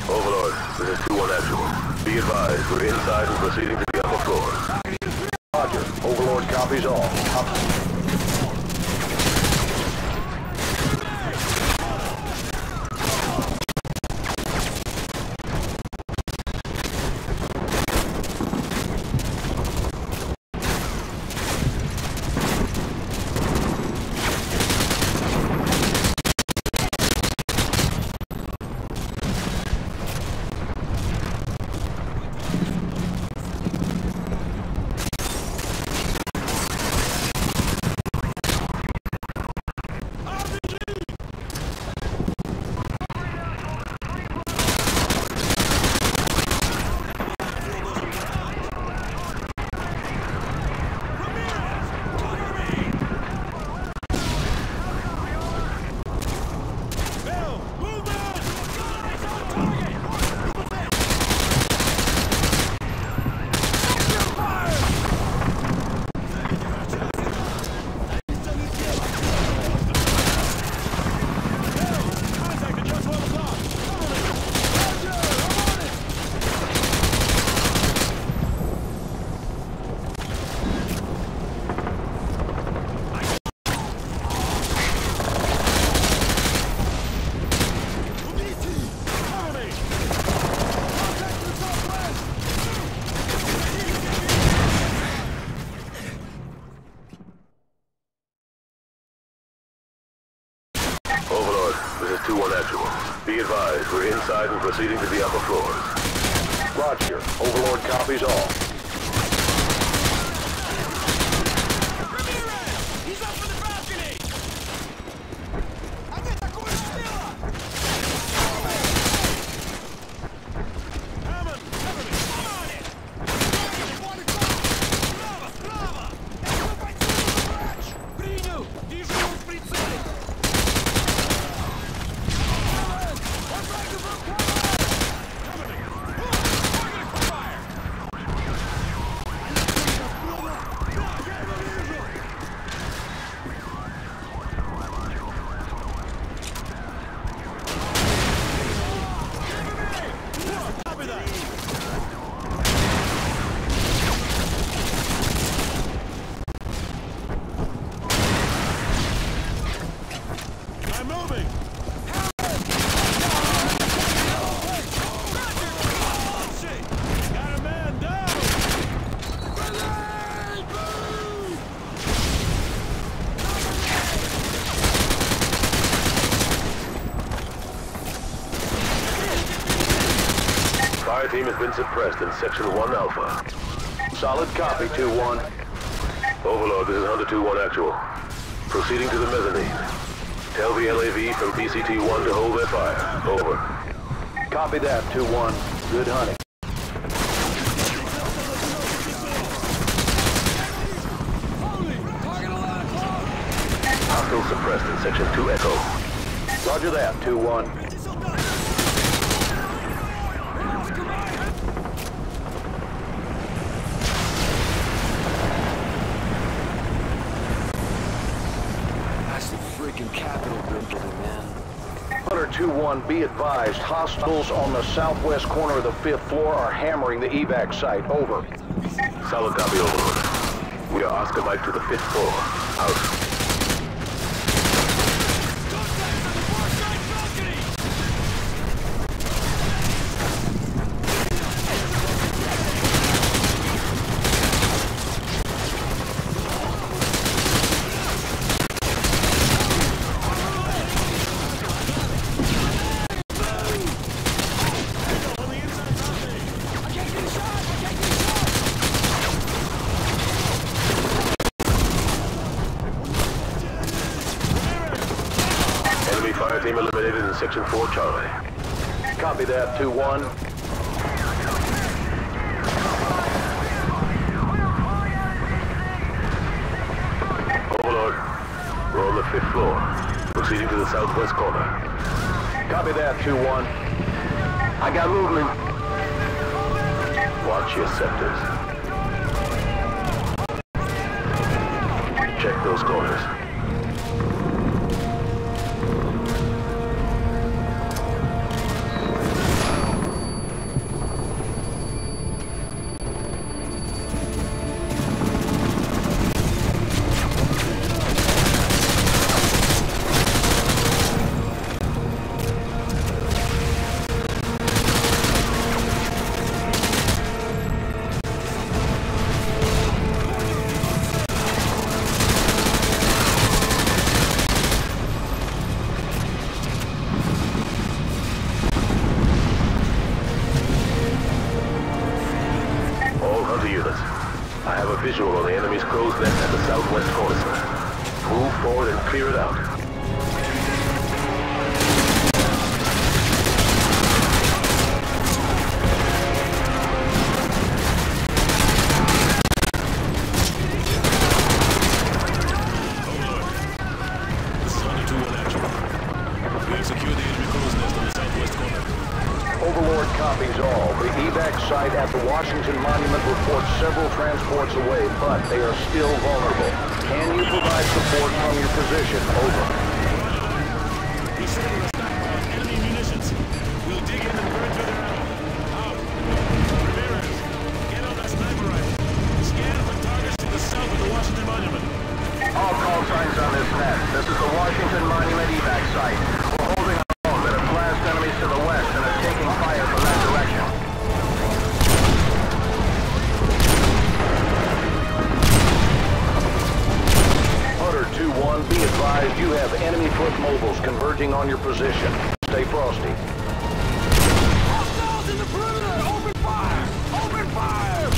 Overlord, this is 2-1 actual. Be advised, we're inside and proceeding to the upper floors. Roger. Overlord copies all. Overlord, this is 2-1 actual. Be advised, we're inside and proceeding to the upper floors. Roger. Overlord copies all. Fire team has been suppressed in Section 1 Alpha. Solid copy, 2-1. Overlord, this is Hunter 2-1 actual. Proceeding to the mezzanine. Tell the LAV from PCT-1 to hold their fire. Over. Copy that, 2-1. Good hunting. Hostile suppressed in Section 2 Echo. Roger that, 2-1. Capital building, man. Hunter 2-1, be advised, hostiles on the southwest corner of the 5th floor are hammering the evac site. Over. Solid copy, Overlord. We are Oscar Mike to the 5th floor. Out. Fire team eliminated in Section 4 Charlie. Copy that, 2-1. Overlord, we're on the 5th floor. Proceeding to the southwest corner. Copy that, 2-1. I got movement. Watch your sectors. Check those corners. a visual on the enemy's crow's nest at the southwest corner, sir. Move forward and clear it out. Overlord copies all. The evac site at the Washington Monument reports several transports away, but they are still vulnerable. Can you provide support from your position? Over. We set a stockpile of enemy munitions. We'll dig in and burn through their ammo. Out. Ramirez, get on that sniper rifle. Scan for targets to the south of the Washington Monument. All call signs on this net. This is the Washington Monument evac site. We're holding our own, but have flashed enemies to the west and are taking fire from that direction. Hunter 2-1, be advised you have enemy foot mobiles converging on your position. Stay frosty. Hostiles in the perimeter! Open fire! Open fire!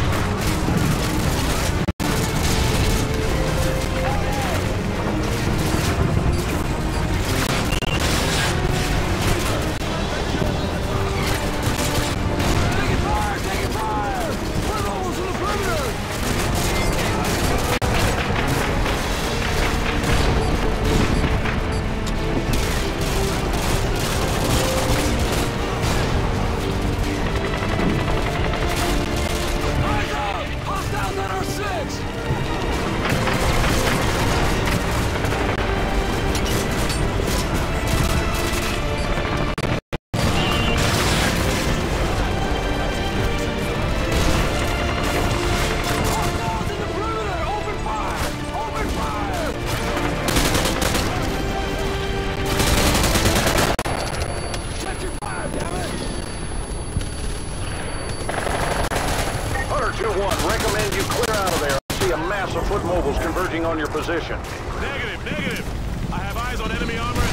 Recommend you clear out of there. I see a mass of foot mobiles converging on your position. Negative, negative. I have eyes on enemy armor.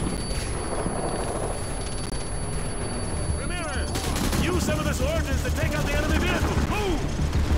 Ramirez, use some of this ordnance to take out the enemy vehicles. Move!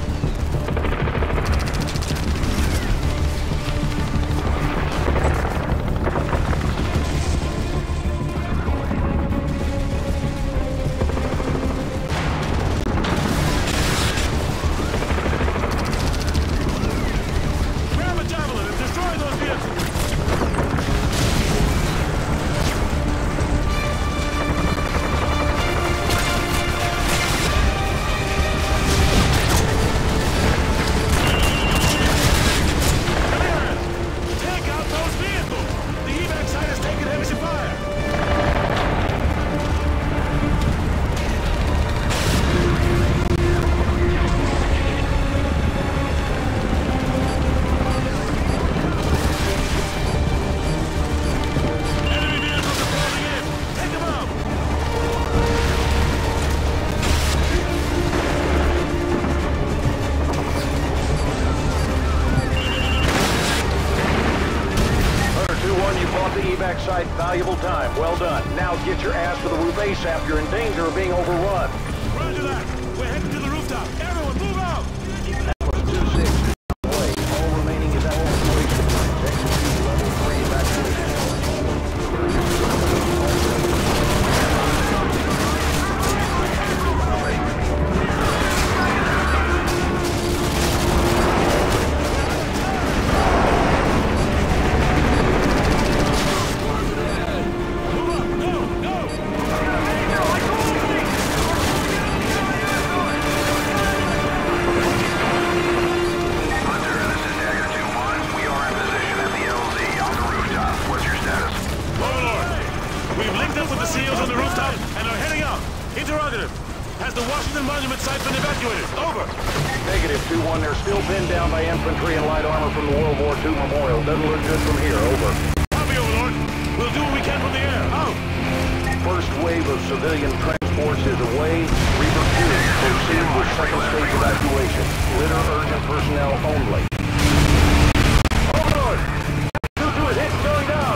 Site, valuable time. Well done. Now get your ass to the roof ASAP. You're in danger of being overrun. Roger that. We're heading to the rooftop. Everyone, move out! Atlas 2-6. Away. All remaining evacuation lines. Execute level 3 evacuation. Has the Washington Monument site been evacuated? Over. Negative 2-1. They're still pinned down by infantry and light armor from the World War II memorial. Doesn't look good from here. Over. Copy, Overlord. We'll do what we can from the air. Out. First wave of civilian transports is away. Reaper 2, proceed with second stage evacuation. Litter urgent personnel only. Overlord! 2-2 is hit and going down.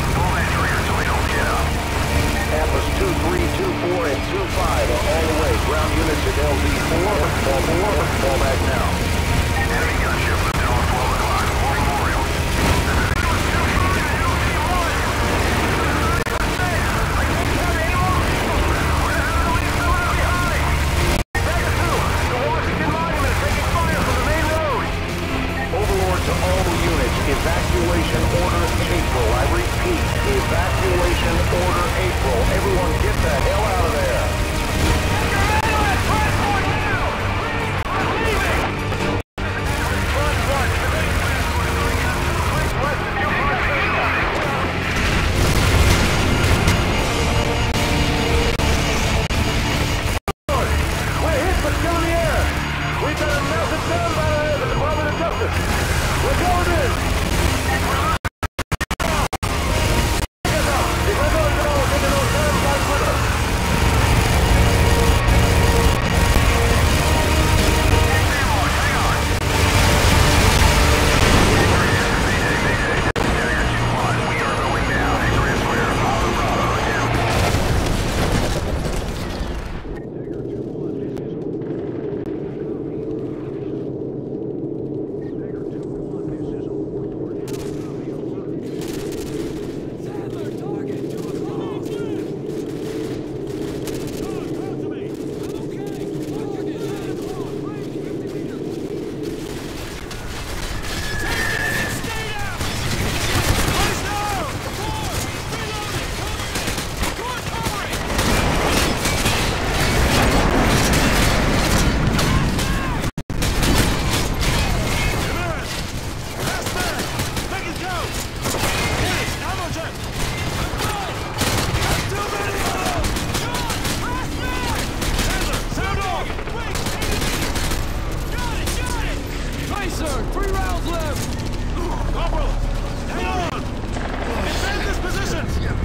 Atlas 2-3, 2-4, and 2-5 are all the way. 3 rounds left! Corporal, hang on! Defend this position!